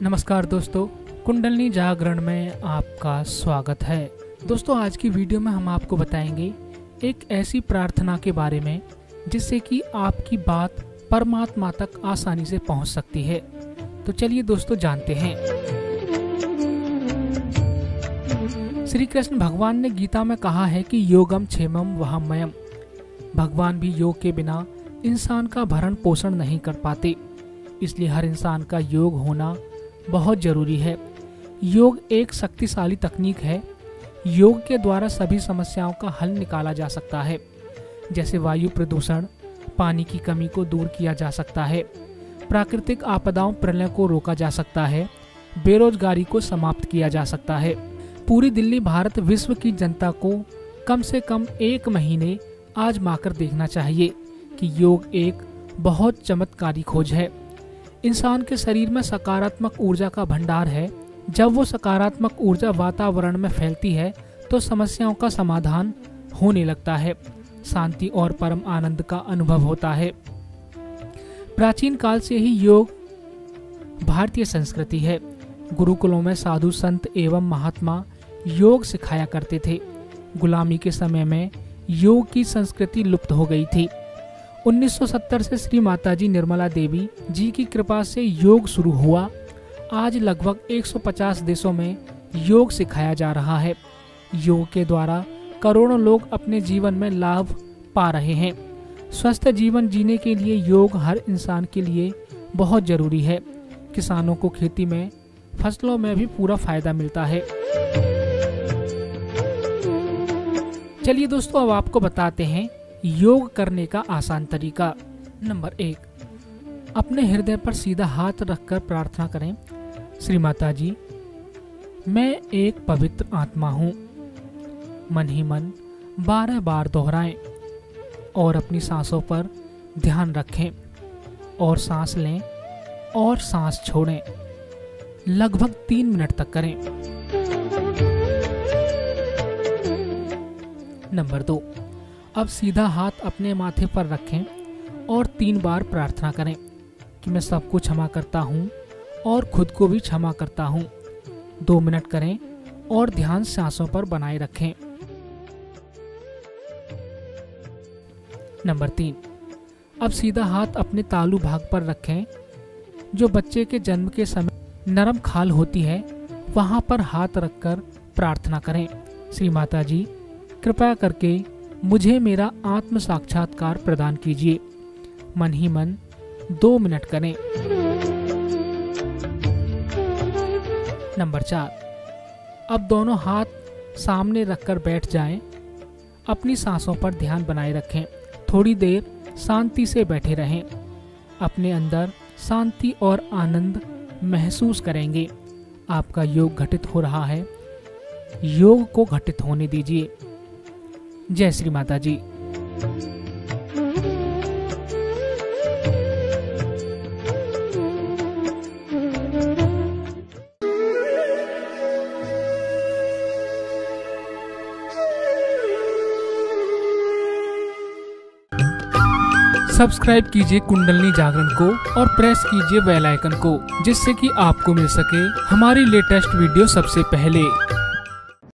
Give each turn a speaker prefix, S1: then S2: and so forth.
S1: नमस्कार दोस्तों, कुंडलिनी जागरण में आपका स्वागत है। दोस्तों, आज की वीडियो में हम आपको बताएंगे एक ऐसी प्रार्थना के बारे में जिससे कि आपकी बात परमात्मा तक आसानी से पहुंच सकती है। तो चलिए दोस्तों जानते हैं। श्री कृष्ण भगवान ने गीता में कहा है कि योगम क्षेमम वहमयम। भगवान भी योग के बिना इंसान का भरण पोषण नहीं कर पाते, इसलिए हर इंसान का योग होना बहुत जरूरी है। योग एक शक्तिशाली तकनीक है। योग के द्वारा सभी समस्याओं का हल निकाला जा सकता है, जैसे वायु प्रदूषण, पानी की कमी को दूर किया जा सकता है, प्राकृतिक आपदाओं प्रलय को रोका जा सकता है, बेरोजगारी को समाप्त किया जा सकता है। पूरी दिल्ली भारत विश्व की जनता को कम से कम 1 महीने आजमाकर देखना चाहिए कि योग एक बहुत चमत्कारी खोज है। इंसान के शरीर में सकारात्मक ऊर्जा का भंडार है। जब वो सकारात्मक ऊर्जा वातावरण में फैलती है तो समस्याओं का समाधान होने लगता है, शांति और परम आनंद का अनुभव होता है। प्राचीन काल से ही योग भारतीय संस्कृति है। गुरुकुलों में साधु संत एवं महात्मा योग सिखाया करते थे। गुलामी के समय में योग की संस्कृति लुप्त हो गई थी। 1970 से श्री माताजी निर्मला देवी जी की कृपा से योग शुरू हुआ। आज लगभग 150 देशों में योग सिखाया जा रहा है। योग के द्वारा करोड़ों लोग अपने जीवन में लाभ पा रहे हैं। स्वस्थ जीवन जीने के लिए योग हर इंसान के लिए बहुत जरूरी है। किसानों को खेती में, फसलों में भी पूरा फायदा मिलता है। चलिए दोस्तों, अब आपको बताते हैं योग करने का आसान तरीका। नंबर 1, अपने हृदय पर सीधा हाथ रखकर प्रार्थना करें। श्री माता जी, मैं एक पवित्र आत्मा हूँ। मन ही मन 12 बार दोहराएं और अपनी सांसों पर ध्यान रखें और सांस लें और सांस छोड़ें। लगभग 3 मिनट तक करें। नंबर 2, अब सीधा हाथ अपने माथे पर रखें और 3 बार प्रार्थना करें कि मैं सबको क्षमा करता हूँ और खुद को भी क्षमा करता हूँ। 2 मिनट करें और ध्यान सांसों पर बनाए रखें। नंबर 3, अब सीधा हाथ अपने तालू भाग पर रखें। जो बच्चे के जन्म के समय नरम खाल होती है, वहां पर हाथ रखकर प्रार्थना करें। श्री माता जी, कृपया करके मुझे मेरा आत्म साक्षात्कार प्रदान कीजिए। मन ही मन 2 मिनट करें। नंबर 4, अब दोनों हाथ सामने रखकर बैठ जाएं। अपनी सांसों पर ध्यान बनाए रखें। थोड़ी देर शांति से बैठे रहें। अपने अंदर शांति और आनंद महसूस करेंगे। आपका योग घटित हो रहा है। योग को घटित होने दीजिए। जय श्री माता जी। सब्सक्राइब कीजिए कुंडलिनी जागरण को और प्रेस कीजिए बेल आइकन को, जिससे कि आपको मिल सके हमारी लेटेस्ट वीडियो सबसे पहले।